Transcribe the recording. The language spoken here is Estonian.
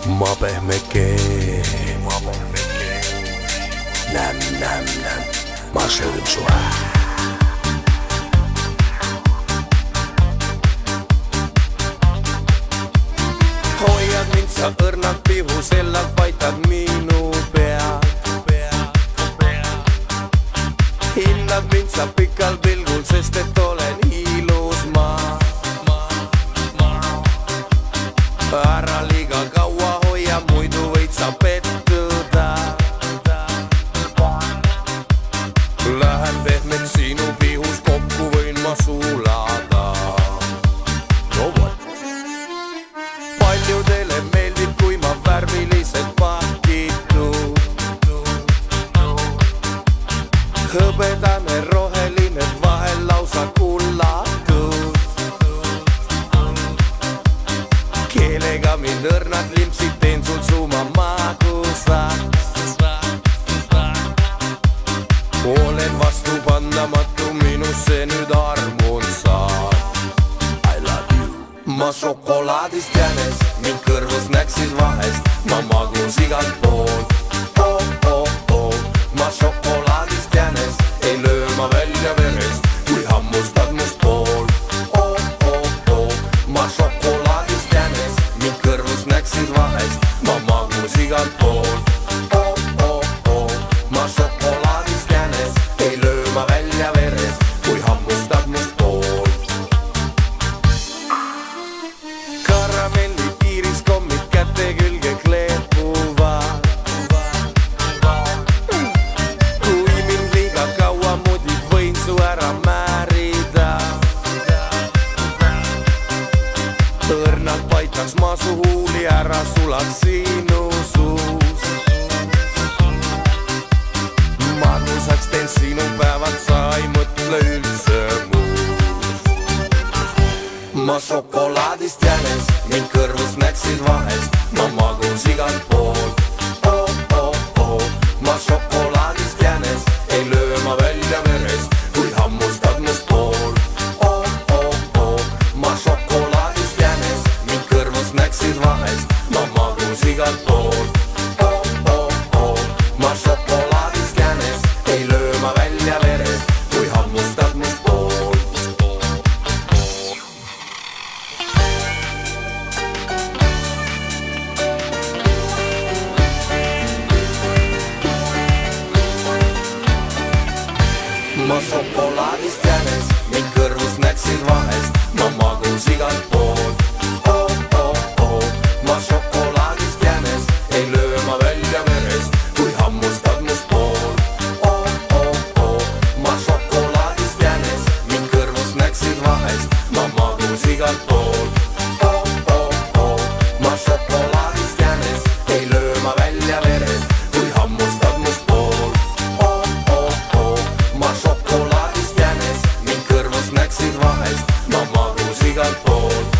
ma pehmeke, näm, ma söön sua. Hoiad mind sa õrnalt pihu, sellal paitad minu pead. Hinnad mind sa pikal pilgul, sest et olen ilus ma. Ära liiga kaua hoia, muidu võid sa pettuda. Lähen pehmet sinu pihus, kokku võin ma sulada. No what? Paljudele meeldib, kui ma värviliselt pakitud. Hõbedane, roheline, vahel lausa kullatud. Keelega mind õrnad limpsid, teen sul suuma magusaks. Olen vastupandamatu, minusse nüüd armun saad. I love you. Ma šokolaadist jänes, mind kõrvus näksid vahest, ma magus igalt poolt. Ma šokolaadist jänes, ei löö ma välja verest, kui hammustad must pool. Ma šokolaadist jänes, mind kõrvus näksid vahest, ma magus igalt poolt. Ma šokolaadist jänes, ei löö ma välja verest, kui hammustad must pool. Karamelli iiriskommid käte külge kleepuvad. Kui mind liiga kaua mudid, võin su ära määrida. Õrnalt paitaks ma su huuli, ära sulad sinu suus. Magusaks teen sinu päevad, sa ei mõtle üldse muus. Ma šokolaadist jänes, mind kõrvus näksid vahest, ma magus igalt poolt. Ma šokolaadist jänes, ei löö ma välja verest, kui hammustad must pool. Ma šokolaadist jänes, mind kõrvus näksid vahest, ma magus igalt poolt. Ma šokolaadist jänes, ei löö ma välja verest, kui hammustad must pool. Ma šokolaadist jänes, mind kõrvus näksid vahest, ma magus igalt poolt. Ma šokolaadist jänes, ei löö ma välja verest, kui hammustad must pool. Ma šokolaadist jänes, mind kõrvus näksid vahest, ma magus igalt poolt. Ma šokolaadist jänes, ei löö ma välja verest, kui hammustad must pool. Ma šokolaadist jänes, mind kõrvus näksid vahest, ma magus igalt poolt.